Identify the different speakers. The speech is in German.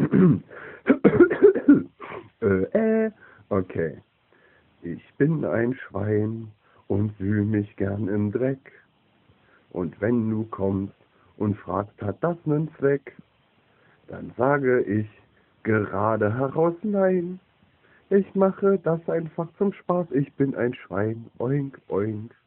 Speaker 1: Okay. Ich bin ein Schwein und wühl mich gern im Dreck. Und wenn du kommst und fragst, hat das nen Zweck? Dann sage ich gerade heraus nein. Ich mache das einfach zum Spaß. Ich bin ein Schwein. Oink, oink.